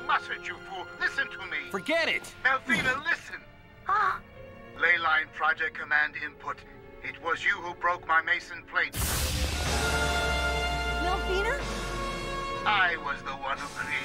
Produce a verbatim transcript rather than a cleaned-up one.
mustard, you fool. Listen to me. Forget it. Melfina, listen. Ah. Leyline Project Command input. It was you who broke my Meissen plate. Melfina? I was the one who created